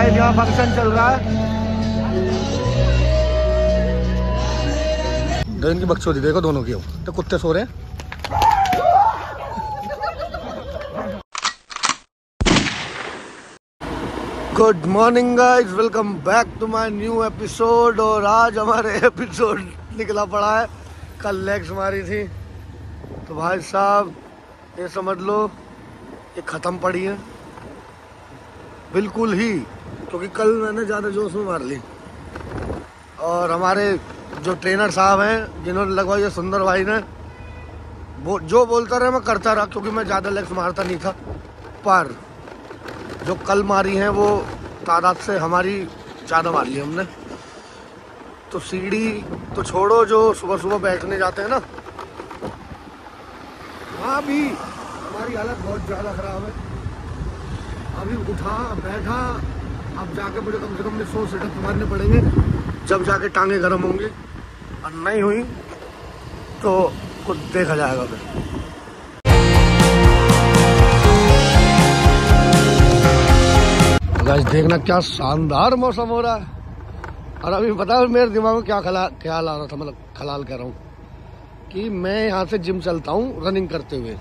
Guys यहाँ function चल रहा है। दो इनकी बकचोदी देखो दोनों की, तो कुत्ते सो रहे हैं। Good morning guys, welcome back to my new episode. और आज हमारे एपिसोड निकला पड़ा है, कल लेग्स मारी थी तो भाई साहब ये समझ लो ये ख़त्म पड़ी है बिल्कुल ही, क्योंकि कल मैंने ज़्यादा जोश में मार ली। और हमारे जो ट्रेनर साहब हैं जिन्होंने लगवाई है सुंदर भाई ने, वो जो बोलता रहा मैं करता रहा, क्योंकि मैं ज़्यादा लेग्स मारता नहीं था। पर जो कल मारी हैं वो तादाद से हमारी ज़्यादा मार ली हमने। तो सीढ़ी तो छोड़ो, जो सुबह सुबह बैठने जाते हैं ना, वहाँ भी हमारी हालत बहुत ज़्यादा ख़राब है। अभी उठा बैठा, अब जाके मुझे कम से कम 100 सेटअप मारने पड़ेंगे, जब जाके टांगे गर्म होंगी। और नहीं हुई तो कुछ देखा जाएगा फिर। गाइस देखना क्या शानदार मौसम हो रहा है। और अभी पता है मेरे दिमाग में क्या ख्याल आ रहा था, मतलब ख्याल कह रहा हूँ कि मैं यहाँ से जिम चलता हूँ रनिंग करते हुए।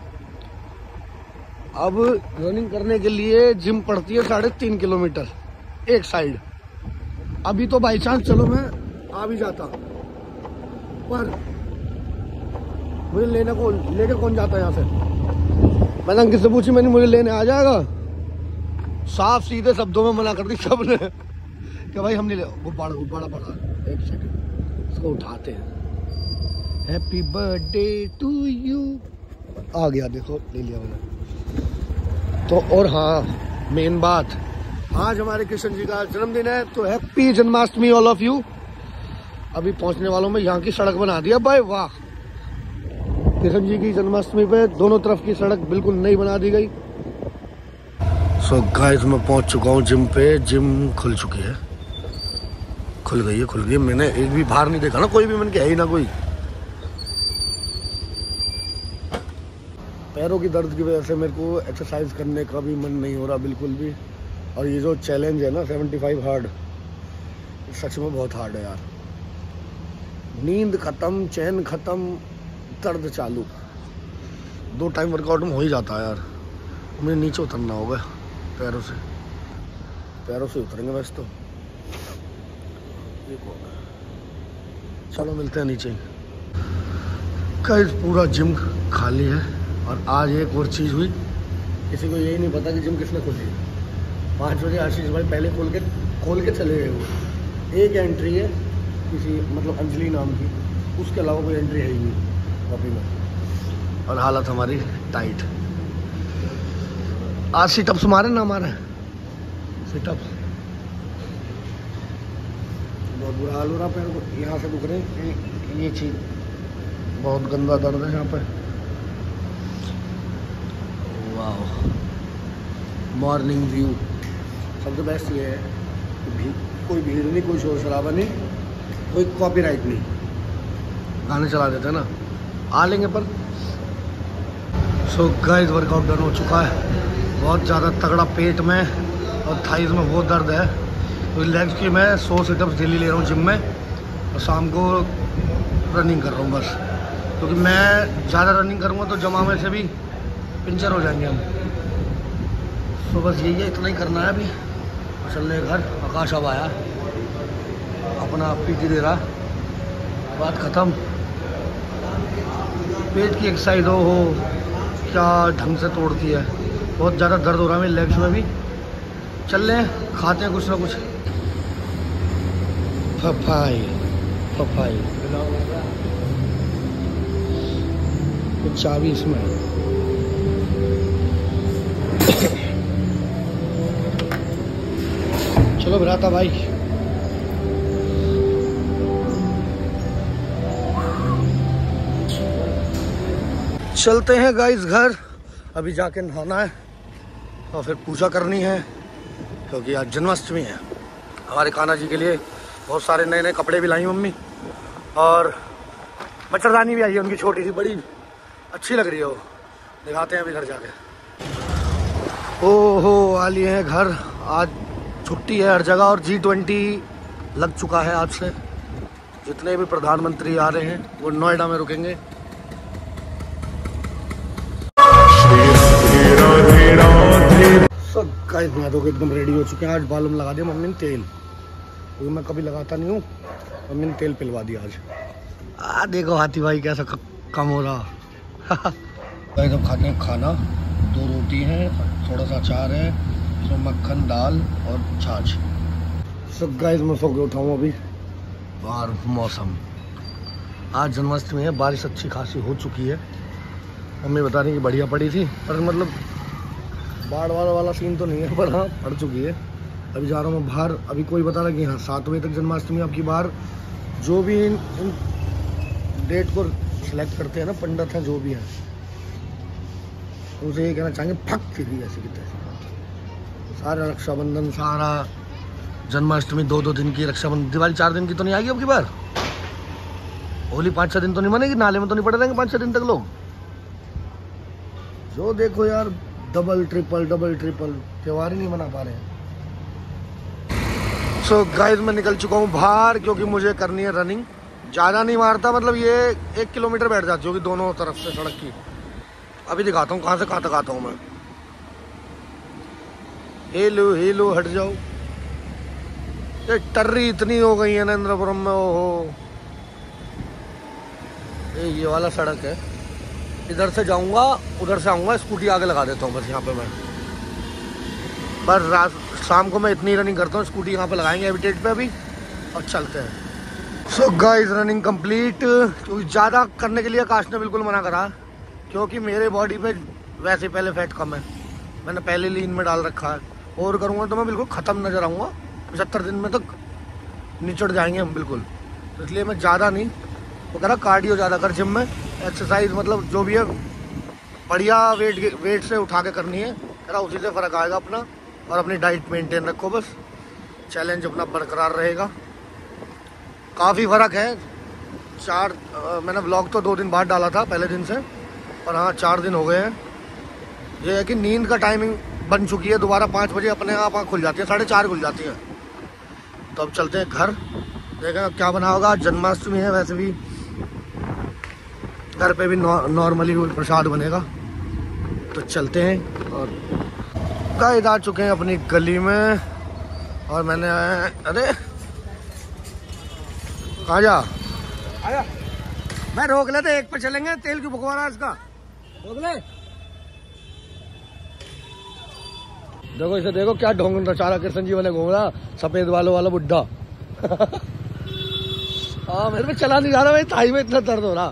अब रनिंग करने के लिए जिम पड़ती है 3.5 किलोमीटर एक साइड। अभी तो बाई चांस चलो मैं आ भी जाता, पर मुझे लेके कौन जाता है यहाँ से। मैंने अंकित से पूछी, मैंने मुझे लेने आ जाएगा, साफ सीधे शब्दों में मना कर दी सबने कि भाई हम नहीं ले। गुब्बारा पड़ा, एक सेकंड इसको उठाते हैं। हैप्पी बर्थडे टू यू आ गया, देखो ले लिया मैंने तो। और हाँ मेन बात, आज हमारे कृष्ण जी का जन्मदिन है, तो happy Janmashtami all of you. अभी पहुंचने वालों में यहाँ की सड़क बना दिया भाई, वाह। कृष्ण जी की जन्माष्टमी पे दोनों तरफ की सड़क बिल्कुल नई बना दी गई। सो गाइस मैं पहुंच चुका हूँ जिम पे। जिम खुल चुकी है, खुल गई है। मैंने एक भी बाहर नहीं देखा ना, कोई भी, मैंने कहा ही ना कोई। पैरों की दर्द की वजह से मेरे को एक्सरसाइज करने का भी मन नहीं हो रहा बिल्कुल भी। और ये जो चैलेंज है ना 75 हार्ड, सच में बहुत हार्ड है यार। नींद खत्म, चैन खत्म, दर्द चालू। 2 टाइम वर्कआउट में हो ही जाता है यार। मुझे नीचे उतरना होगा, पैरों से उतरेंगे वैसे तो। चलो मिलते हैं नीचे। गाइस पूरा जिम खाली है। और आज एक और चीज़ हुई, किसी को यही नहीं पता कि जिम किसने खोली है। 5 बजे आशीष भाई पहले खोल के चले गए। वो एक एंट्री है किसी, मतलब अंजलि नाम की, उसके अलावा कोई एंट्री है ही नहीं अभी में। और हालत हमारी टाइट। आज सिटअप्स मारे ना, हमारे सिटअप्स बहुत बुरा हाल हो रहा। पैर को यहाँ से दुख रहे, ये चीज़ बहुत गंदा दर्द है यहाँ पे। वाह, मॉर्निंग व्यू सबसे बेस्ट ये है कि कोई भीड़ नहीं, कोई शोर शराबा नहीं, कोई कॉपीराइट नहीं। गाने चला देते हैं ना, आ लेंगे पर। सो गाइस वर्कआउट डन हो चुका है। बहुत ज़्यादा तगड़ा पेट में और थाइज में बहुत दर्द है। तो लेग्स की मैं 100 सिटअप्स डेली ले रहा हूँ जिम में, और शाम को रनिंग कर रहा हूँ बस। क्योंकि मैं ज़्यादा रनिंग करूँगा तो जमा में से भी पिंचर हो जाएंगे हम। तो बस यही है, इतना ही करना है अभी। चल रहे घर। आकाश अब आया, अपना पीटी दे रहा, बात ख़त्म। पेट की एक्सरसाइज हो क्या ढंग से तोड़ती है। बहुत ज़्यादा दर्द हो रहा है मेरे लेग्स में भी। चल रहे हैं, खाते हैं कुछ ना कुछ। पपाई कुछ चाबी इसमें। चलो भराता भाई। चलते हैं गाइस घर। अभी जाके नहाना है और फिर पूजा करनी है, क्योंकि आज जन्माष्टमी है। हमारे कान्हा जी के लिए बहुत सारे नए नए कपड़े भी लाई मम्मी, और मच्छरदानी भी आई है उनकी, छोटी सी, बड़ी अच्छी लग रही है वो। दिखाते हैं अभी घर जाके। ओहो आ लिए हैं घर। आज छुट्टी है हर जगह और G20 लग चुका है आज से। जितने भी प्रधानमंत्री आ रहे हैं वो नोएडा में रुकेंगे। सब गाइस मैं तो एकदम रेडी हो चुके हैं। आज बालों में लगा दिया मम्मी ने तेल, क्योंकि मैं कभी लगाता नहीं हूँ। मम्मी ने तेल पिलवा दिया आज। देखो हाथी भाई कैसा कम हो रहा। गाइस अब खाते हैं खाना। 2 रोटी हैं, थोड़ा सा अचार है, इसमें मक्खन, दाल और छाछ। सब गाइस मैं सो के उठा हूँ अभी। और मौसम आज जन्माष्टमी है, बारिश अच्छी खासी हो चुकी है। मम्मी बता रही कि बढ़िया पड़ी थी, पर मतलब बाढ़ वाला सीन तो नहीं है, पर हाँ पड़ चुकी है। अभी जा रहा हूँ बाहर। अभी कोई बता रहा कि हाँ 7 बजे तक जन्माष्टमी आपकी बाहर। जो भी इन डेट को सिलेक्ट करते हैं ना, पंडित हैं जो भी हैं, उनसे ये कहना चाहेंगे फक थी ऐसे की तैसे। सारा रक्षाबंधन, सारा जन्माष्टमी 2-2 दिन की, रक्षाबंधन, दिवाली 4 दिन की तो नहीं आएगी अब की बार। होली 5-6 दिन तो नहीं मनेगी, नाले में तो नहीं पड़े रहेंगे 5-6 दिन तक लोग। जो देखो यार डबल ट्रिपल त्योहार ही नहीं मना पा रहे हैं। सो गाइस मैं निकल चुका हूँ बाहर, क्योंकि मुझे करनी है रनिंग। ज़्यादा नहीं मारता, मतलब ये 1 किलोमीटर बैठ जाती होगी दोनों तरफ से सड़क की। अभी दिखाता हूँ कहाँ से कहाँ तक आता हूँ मैं। हेलो हट जाओ। ये टर्री इतनी हो गई है नरेंद्रपुरम में, ओहो। ये वाला सड़क है, इधर से जाऊंगा उधर से आऊंगा। स्कूटी आगे लगा देता हूँ बस यहाँ पे मैं। पर रात शाम को मैं इतनी रनिंग करता हूँ। स्कूटी यहाँ पे लगाएंगे हैबिटेट पे अभी और चलते हैं। So guys running complete. क्योंकि ज़्यादा करने के लिए आकाश ने बिल्कुल मना करा, क्योंकि मेरे बॉडी पे वैसे पहले फैट कम है। मैंने पहले लीन में डाल रखा है। और करूँगा तो मैं बिल्कुल ख़त्म नजर आऊँगा। 75 दिन में तक निचड़ जाएंगे हम बिल्कुल। तो इसलिए मैं ज़्यादा नहीं, वो कह रहा कार्डियो ज़्यादा कर, जिम में एक्सरसाइज मतलब जो भी है बढ़िया वेट से उठा के करनी है। कह रहा उसी से फ़र्क आएगा अपना। और अपनी डाइट मेंटेन रखो बस, चैलेंज अपना बरकरार रहेगा। काफ़ी फ़र्क है। मैंने व्लॉग तो 2 दिन बाद डाला था पहले दिन से, और हाँ 4 दिन हो गए हैं। ये है कि नींद का टाइमिंग बन चुकी है दोबारा। 5 बजे अपने आप आँख खुल जाती है, 4:30 खुल जाती है। तो अब चलते हैं घर, देखें क्या बना होगा। जन्माष्टमी है, वैसे भी घर पे भी नॉर्मली प्रसाद बनेगा। तो चलते हैं। और गाइस आ चुके हैं अपनी गली में। और मैंने अरे कहाँ जा आया, मैं रोक लेते, एक पे चलेंगे। तेल क्यों भगवा रहा है इसका, रोक ले। देखो इसे, देखो क्या ढोंग रचा कृष्ण जी वाले घूम रहा, सफेद बालों वाला बुड्ढा। हाँ मेरे पे चला नहीं जा रहा भाई, थाई में इतना दर्द हो रहा।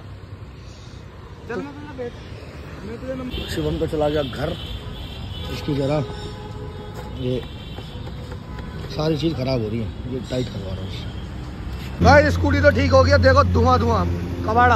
शिवम तो चला गया घर। इसकी जरा ये सारी चीज खराब हो रही है, ये टाइट करवा रहा हूँ भाई। स्कूटी तो ठीक हो गया, देखो धुआं कबाड़ा।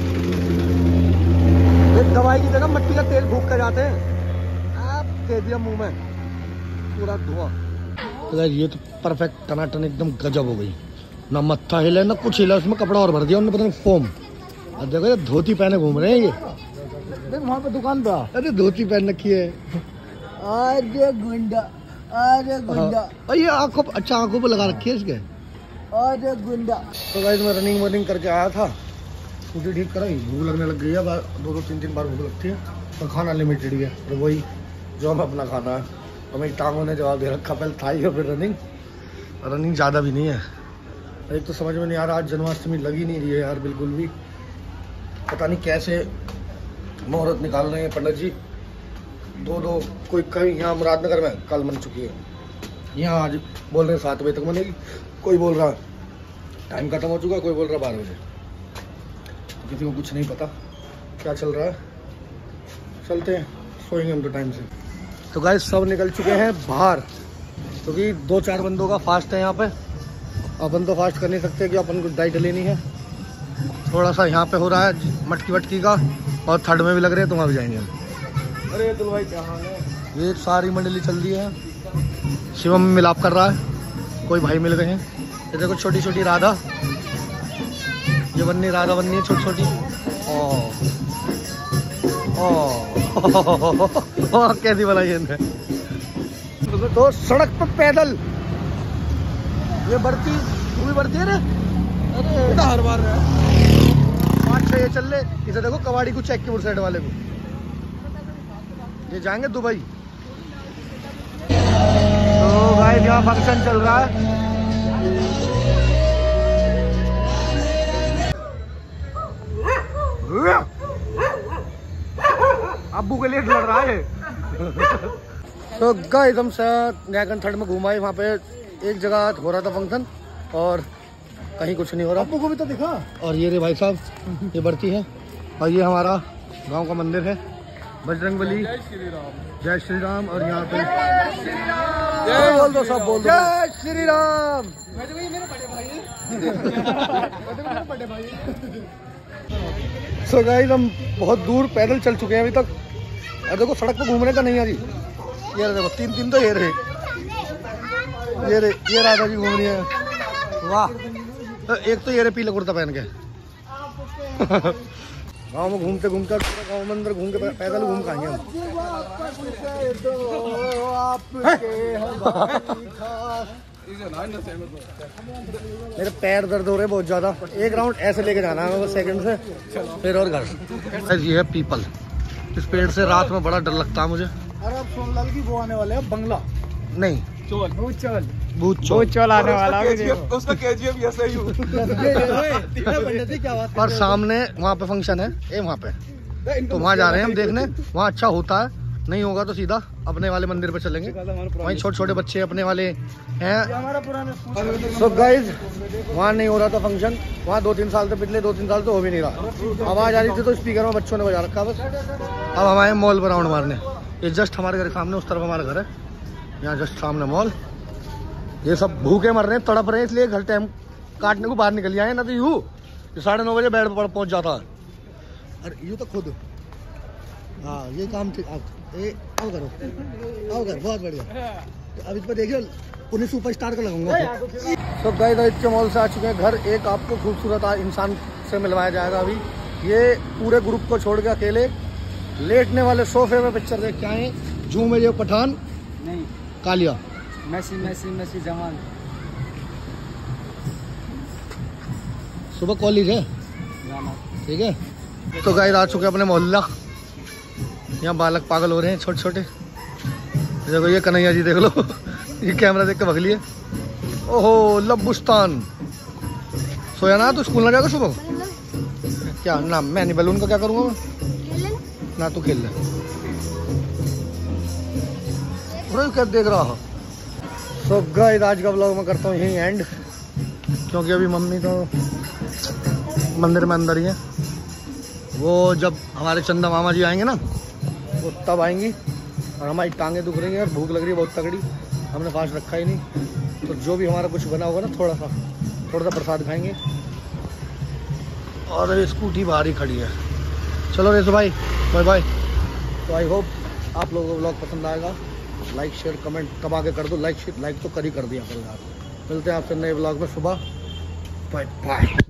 एक दवाई की जगह मिट्टी का तेल फूक कर जाते हैं। आप दे दिया मुंह में पूरा धुआं। तो ये तो परफेक्ट टनाटन एकदम गजब हो गई। ना मत्था हिला ना कुछ हिला, उसमें कपड़ा और भर दिया उन्होंने, पता नहीं फोम। अब देखो ये धोती पहने घूम रहे हैं ये। देख वहाँ पे दुकान पे, अरे धोती पहन रखी है। अरे गुंडा, अरे गुंडा। ये आंखों, अच्छा आंखों पे लगा रखी है इसके। अरे गुंडा। तो गाइस मैं रनिंग करके आया था, स्कूटी ठीक कराई, भूख लगने लग गई है। 2-3 बार भूख लगती है। तो खाना लिमिटेड ही है, तो वही जो हम अपना खाना है। तो मेरी टांगों ने जवाब दे रखा, पहले थाई और फिर रनिंग ज़्यादा भी नहीं है। एक तो समझ में नहीं आ रहा, आज जन्माष्टमी लगी नहीं रही है यार बिल्कुल भी। पता नहीं कैसे मुहूर्त निकाल रहे हैं पंडित जी। 2 कोई कहीं यहाँ मुरादनगर में कल बन चुकी है, यहाँ आज बोल रहे हैं 7 बजे तक बनेगी। कोई बोल रहा टाइम खत्म हो चुका, कोई बोल रहा 12 बजे। किसी को कुछ नहीं पता क्या चल रहा है। चलते हैं, सोएंगे हम तो टाइम से। तो गाइस सब निकल चुके हैं बाहर, क्योंकि 2-4 बंदों का फास्ट है यहाँ पे। अपन तो फास्ट कर नहीं सकते कि अपन को डाइट लेनी है। थोड़ा सा यहाँ पे हो रहा है मटकी का, और थर्ड में भी लग रहे हैं, तो वहाँ भी जाएंगे। अरे तो भाई क्या हाल है। ये सारी मंडली चल रही है। शिवम मिलाप कर रहा है, कोई भाई मिल गए हैं। ये देखो छोटी छोटी राधा, ये बन्नी राधा बन्नी है छोटी छोटी। कैसी बनाई है। तो सड़क पर पैदल ये बढ़ती, तू भी बढ़ती है ना? अरे तो हर बार 5-6 ये चल ले। इसे देखो कबाड़ी को चेक की साइड वाले को, ये जाएंगे दुबई। तो गाइस यहाँ फंक्शन चल रहा है। अब्बू के लिए लड़ रहा है। तो गाइस हम नयागंज थर्ड में घुमाए, वहाँ पे एक जगह हो रहा था फंक्शन और कहीं कुछ नहीं हो रहा। अब्बू को भी तो दिखा। और ये रे भाई साहब ये बढ़ती है और ये हमारा गांव का मंदिर है बजरंगबली। जय श्री राम। और यहाँ पे बोल दो सब, बोल दो जय श्री राम। सो गाइस हम बहुत दूर पैदल चल चुके हैं अभी तक और देखो सड़क पर घूमने का नहीं आ रही। ये देखो 3 तो ये रहे, ये राधा जी घूम रही है। वाह। एक तो ये रहे पीला कुर्ता पहन के। गाँव में घूमते घूमते गाँव में अंदर घूम के पैदल घूम के आएंगे हम। मेरे पैर दर्द हो रहे बहुत ज्यादा। एक राउंड ऐसे लेके जाना है बस सेकंड से, फिर और घर। ये है पीपल, इस पेड़ से रात में बड़ा डर लगता है मुझे। अरे अब सोनलाल की वो आने वाले हैं बंगला, नहीं चोल, भूत चोल आने वाला है उसका। KGF ऐसा ही और सामने वहाँ पे फंक्शन है वहाँ पे, तो वहाँ जा रहे हैं हम देखने। वहाँ अच्छा होता है, नहीं होगा तो सीधा अपने वाले मंदिर पे चलेंगे। वहीं छोटे छोटे बच्चे अपने वाले हैं। सो गाइज वहाँ नहीं हो रहा था फंक्शन, वहाँ 2-3 साल से, पिछले 2-3 साल तो हो भी नहीं रहा। आवाज आ रही थी तो स्पीकर में बच्चों ने बजा रखा बस। अब हम आए मॉल पर राउंड मारने। ये जस्ट हमारे घर के सामने, उस तरफ हमारा घर है, यहाँ जस्ट सामने मॉल। ये सब भूखे मर रहे हैं, तड़प रहे हैं, इसलिए घर टाइम काटने को बाहर निकल आए, ना तो यूँ 9:30 बजे बेड पर पहुँच जाता है। अरे यूँ तो खुद हाँ ये काम ठीक। आओ करो, आओ कर, बहुत बढ़िया। तो अब इस पर देखिए पुणे सुपरस्टार का लगाऊंगा। तो गाइस आदित्य मॉल से आ चुके हैं घर। एक आपको खूबसूरत इंसान से मिलवाया जाएगा अभी। ये पूरे ग्रुप को छोड़ के अकेले लेटने वाले सोफे में पिक्चर देख के आए। जूम में ये पठान नहीं, कालिया, मैसी जवान। सुबह कॉलेज है, ठीक है। तो गाइस आ चुके अपने मोहल्ला। यहाँ बालक पागल हो रहे हैं छोटे छोटे। देखो ये कन्हैया जी देख लो, ये कैमरा देख के भग लिए। ओहो लब्बुस्तान। सोया ना तू, स्कूल ना जाएगा सुबह? क्या ना, मैं नहीं बैलून का क्या करूँगा मैं? ना तू खेल ले, क्या देख रहा हो। सो गाइस आज का व्लॉग मैं करता हूँ यहीं एंड, क्योंकि अभी मम्मी तो मंदिर में अंदर ही है। वो जब हमारे चंदा मामा जी आएंगे ना, वो तब आएंगी। और हमारी टांगें दुख रही हैं और भूख लग रही है बहुत तगड़ी। हमने फास्ट रखा ही नहीं, तो जो भी हमारा कुछ बना होगा ना थोड़ा सा प्रसाद खाएंगे। और स्कूटी बाहर ही खड़ी है। चलो रेसो भाई, बाय बाय। तो आई होप आप लोगों को व्लॉग पसंद आएगा। लाइक शेयर कमेंट कब आगे कर दो। लाइक तो कर ही कर दिया करो यार। मिलते हैं आपसे नए व्लॉग में सुबह। Bye bye.